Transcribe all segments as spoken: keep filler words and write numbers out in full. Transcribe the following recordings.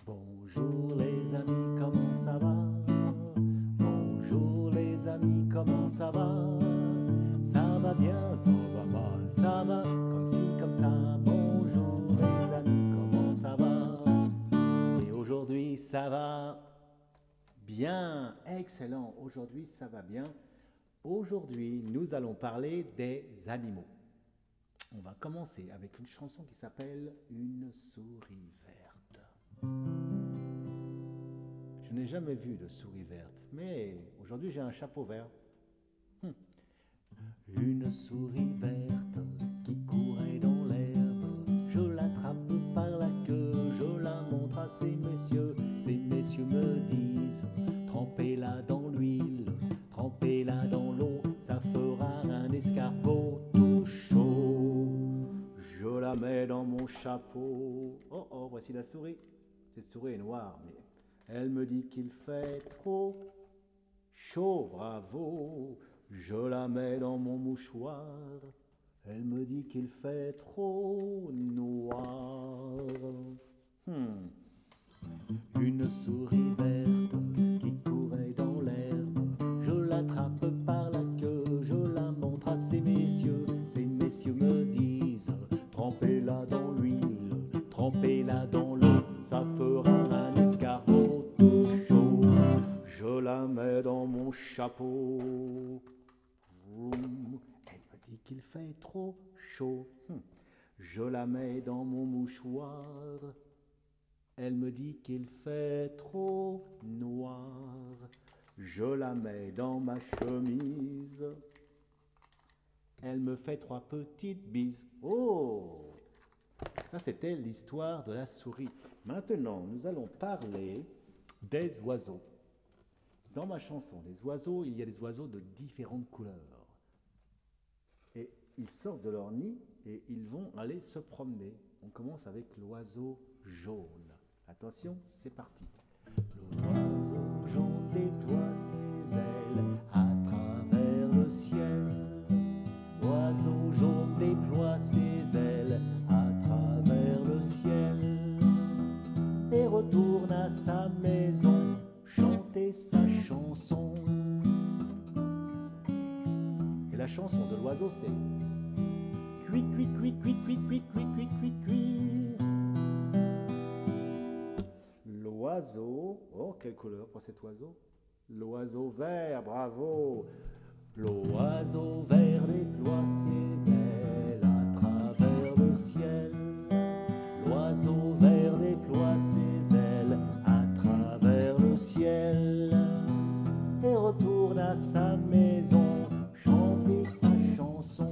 Bonjour les amis, comment ça va? Bonjour les amis, comment ça va? Ça va bien, ça va mal, ça va comme ci, comme ça. Bonjour les amis, comment ça va? Et aujourd'hui, ça va bien, excellent. Aujourd'hui, ça va bien. Aujourd'hui, nous allons parler des animaux. On va commencer avec une chanson qui s'appelle Une souris verte. Je n'ai jamais vu de souris verte, mais aujourd'hui j'ai un chapeau vert. Hum. Une souris verte qui courait dans l'herbe, je l'attrape par la queue, je la montre à ces messieurs. Ces messieurs me disent, trempez-la dans l'huile, trempez-la dans l'eau, ça fera un escargot tout chaud. Je la mets dans mon chapeau. Oh oh, voici la souris. Cette souris est noire, mais elle me dit qu'il fait trop chaud, bravo. Je la mets dans mon mouchoir. Elle me dit qu'il fait trop noir. Hmm. Une souris verte qui courait dans l'herbe, je l'attrape par la queue, je la montre à ces messieurs. Ces messieurs me disent, trempez-la dans l'huile, trempez-la dans l'eau, ça fera un escargot tout chaud. Je la mets dans mon chapeau. Elle me dit qu'il fait trop chaud. Je la mets dans mon mouchoir. Elle me dit qu'il fait trop noir. Je la mets dans ma chemise. Elle me fait trois petites bises. Oh! Ça, c'était l'histoire de la souris. Maintenant, nous allons parler des oiseaux. Dans ma chanson, les oiseaux, il y a des oiseaux de différentes couleurs. Et ils sortent de leur nid et ils vont aller se promener. On commence avec l'oiseau jaune. Attention, c'est parti. L'oiseau jaune déploie ses ailes à travers le ciel. L'oiseau jaune déploie ses ailes à travers le ciel et retourne à sa maison chanter sa chanson. Et la chanson de l'oiseau, c'est cuit, cuit, cuit, cuit, cuit, cuit, cuit, cuit, cuit, cuit. L'oiseau, oh, quelle couleur pour cet oiseau? L'oiseau vert, bravo. L'oiseau vert déploie ses ailes à travers le ciel. L'oiseau vert déploie ses ailes à travers le ciel et retourne à sa maison chanter sa chanson.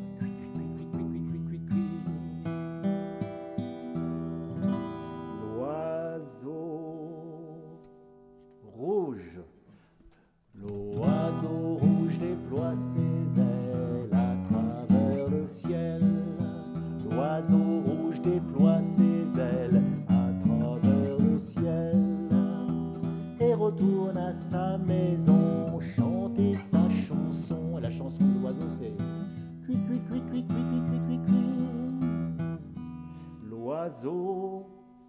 L'oiseau rouge. L'oiseau rouge déploie ses ailes à travers le ciel. L'oiseau rouge déploie ses ailes à travers le ciel et retourne à sa maison chanter sa chanson. Et la chanson de l'oiseau, c'est cui cui cui cui cui cui cui cui cui. L'oiseau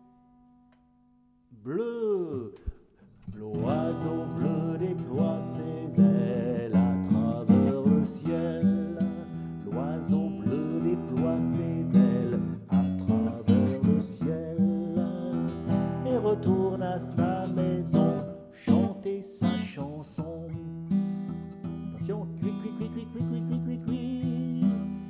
bleu. L'oiseau bleu déploie ses ailes à travers le ciel. L'oiseau bleu déploie ses ailes à travers le ciel et retourne à sa maison chanter sa chanson. Attention, cui cui cui cui cui cui cui cui cui.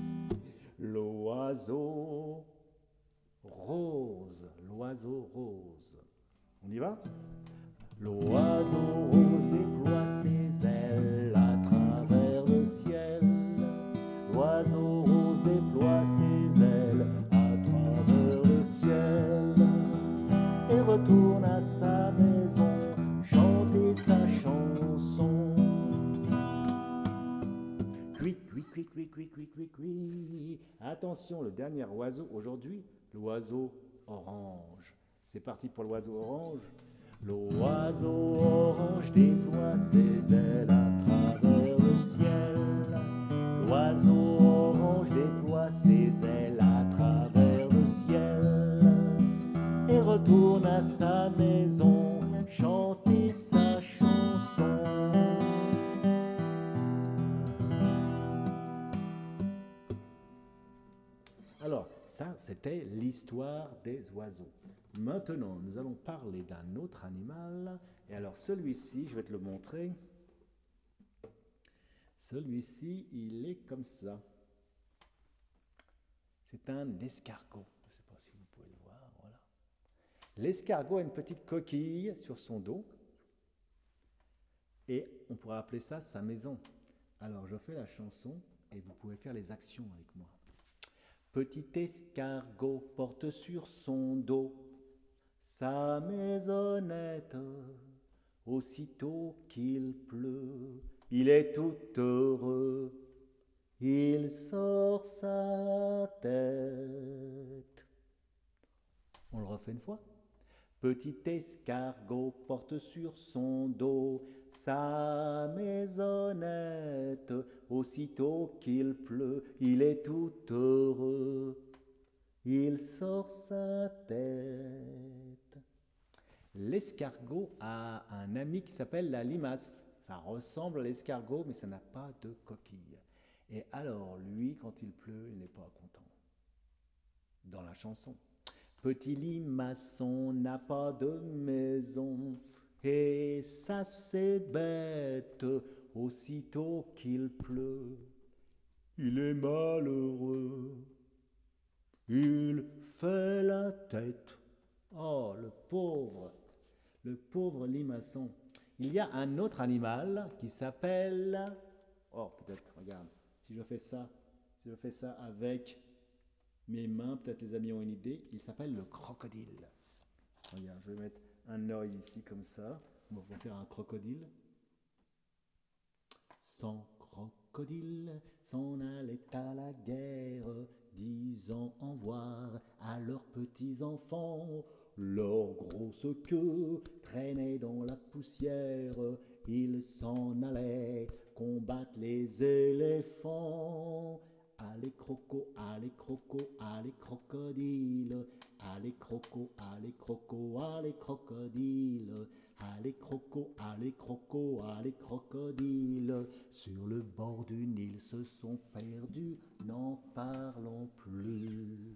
L'oiseau rose. L'oiseau rose. On y va? L'oiseau rose déploie ses ailes à travers le ciel. L'oiseau rose déploie ses ailes à travers le ciel et retourne à sa maison chanter sa chanson. Cui, cui, cui, cui, cui, cui, cui, cui. Attention, le dernier oiseau aujourd'hui, l'oiseau orange. C'est parti pour l'oiseau orange. L'oiseau orange déploie ses ailes à travers le ciel. L'oiseau orange déploie ses ailes à travers le ciel et retourne retourne à sa maison chanter sa chanson. Alors, ça, c'était l'histoire des oiseaux. Maintenant, nous allons parler d'un autre animal. Et alors, celui-ci, je vais te le montrer. Celui-ci, il est comme ça. C'est un escargot. Je ne sais pas si vous pouvez le voir. Voilà. L'escargot a une petite coquille sur son dos. Et on pourrait appeler ça sa maison. Alors, je fais la chanson et vous pouvez faire les actions avec moi. Petit escargot porte sur son dos sa maisonnette. Aussitôt qu'il pleut, il est tout heureux. Il sort sa tête. On le refait une fois. Petit escargot porte sur son dos sa maisonnette. Aussitôt qu'il pleut, il est tout heureux. Il sort sa tête. L'escargot a un ami qui s'appelle la limace. Ça ressemble à l'escargot, mais ça n'a pas de coquille. Et alors, lui, quand il pleut, il n'est pas content. Dans la chanson. Petit limaçon n'a pas de maison, et ça c'est bête, aussitôt qu'il pleut, il est malheureux, il fait la tête. Oh, le pauvre, le pauvre limaçon. Il y a un autre animal qui s'appelle, oh peut-être, regarde, si je fais ça, si je fais ça avec mes mains, peut-être les amis ont une idée, il s'appelle le crocodile. Regarde, je vais mettre un œil ici comme ça, on va faire un crocodile. Sans crocodile, s'en allait à la guerre, disant au revoir à leurs petits-enfants. Leur grosse queue traînait dans la poussière, ils s'en allaient combattre les éléphants. Allez croco, allez croco, allez crocodile, allez croco, allez croco, allez crocodile, allez croco, allez croco, allez crocodile, sur le bord du Nil se sont perdus, n'en parlons plus.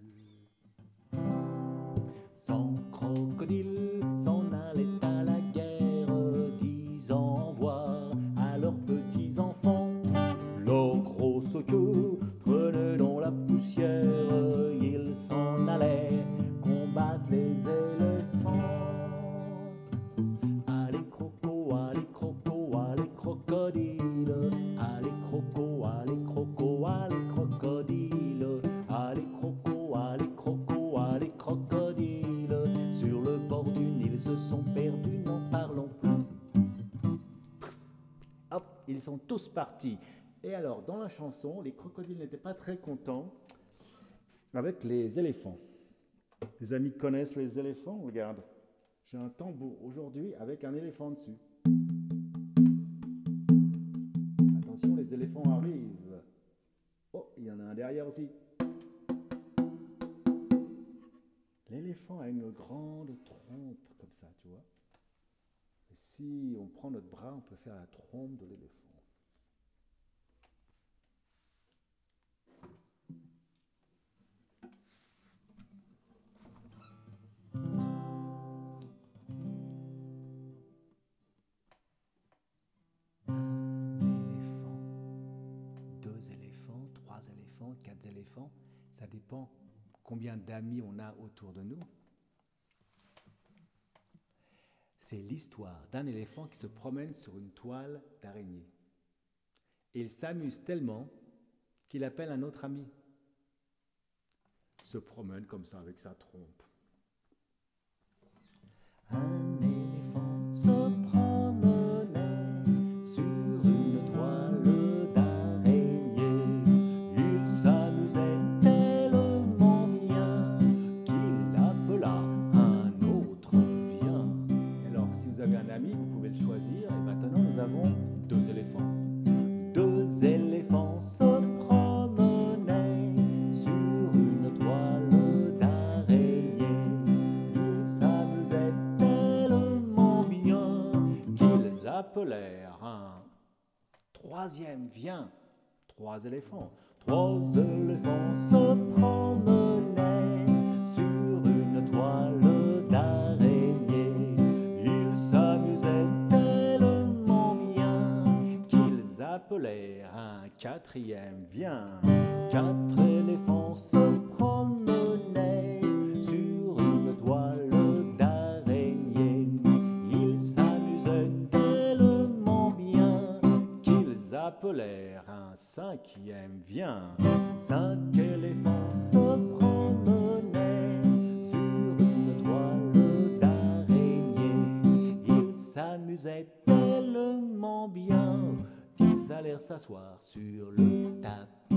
Sans crocodile, s'en allait à la guerre, disant au revoir à leurs petits-enfants. Leur grosse queue traînait dans la poussière, ils s'en allaient combattre les éléphants. Allez croco, allez croco, allez crocodile, allez croco, allez croco, allez crocodile, allez croco, allez croco, allez crocodile, sur le bord du Nil se sont perdus, n'en parlons plus. Hop, ils sont tous partis. Et alors, dans la chanson, les crocodiles n'étaient pas très contents avec les éléphants. Les amis connaissent les éléphants? Regarde, j'ai un tambour aujourd'hui avec un éléphant dessus. Attention, les éléphants arrivent. Oh, il y en a un derrière aussi. L'éléphant a une grande trompe comme ça, tu vois. Et si on prend notre bras, on peut faire la trompe de l'éléphant. Quatre éléphants, ça dépend combien d'amis on a autour de nous. C'est l'histoire d'un éléphant qui se promène sur une toile d'araignée. Et il s'amuse tellement qu'il appelle un autre ami. Il se promène comme ça avec sa trompe. Un éléphant se promenait sur une toile d'araignée. Il s'amusait tellement bien qu'il appela un autre viens. Et alors, si vous avez un ami, vous pouvez le choisir. Et maintenant, nous avons deux éléphants. Deux éléphants se promenaient sur une toile d'araignée. appelèrent un troisième vient. Trois éléphants. Trois éléphants se promenaient sur une toile d'araignée. Ils s'amusaient tellement bien qu'ils appelèrent un quatrième vient. Quatre éléphants se promenaient sur une toile d'araignée. Ils s'amusaient tellement bien qu'ils appelèrent un cinquième vient. Cinq éléphants se promenaient sur une toile d'araignée. Ils s'amusaient tellement bien qu'ils allèrent s'asseoir sur le tapis.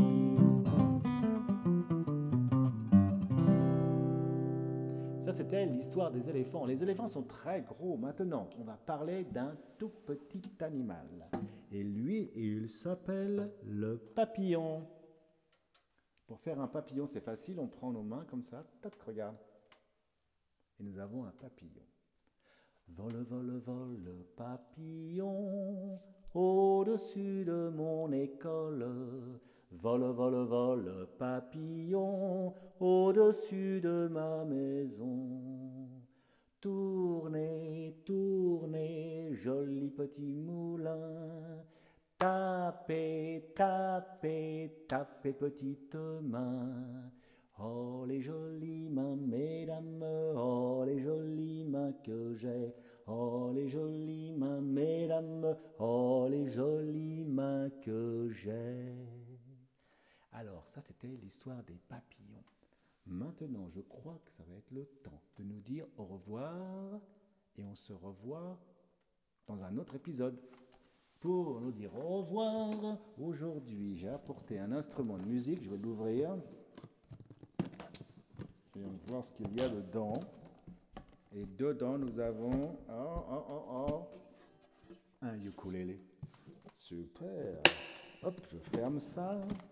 Ça, c'était l'histoire des éléphants. Les éléphants sont très gros. Maintenant, on va parler d'un tout petit animal. Et lui, il s'appelle le papillon. Pour faire un papillon, c'est facile. On prend nos mains comme ça. Toc, regarde. Et nous avons un papillon. Vole, vole, vole, papillon, au-dessus de mon école. Vole, vole, vole, papillon, au-dessus de ma maison. Tournez, tournez, joli petit moulin. Tapez, tapez, tapez, petite main. Oh, les jolies mains, mesdames, oh, les jolies mains que j'ai. Oh, les jolies mains, mesdames, oh, les jolies mains que j'ai. Alors, ça, c'était l'histoire des papillons. Maintenant, je crois que ça va être le temps de nous dire au revoir et on se revoit dans un autre épisode. Pour nous dire au revoir, aujourd'hui, j'ai apporté un instrument de musique. Je vais l'ouvrir. Et on va voir ce qu'il y a dedans. Et dedans, nous avons oh, oh, oh, oh, un ukulélé. Super. Hop, je ferme ça.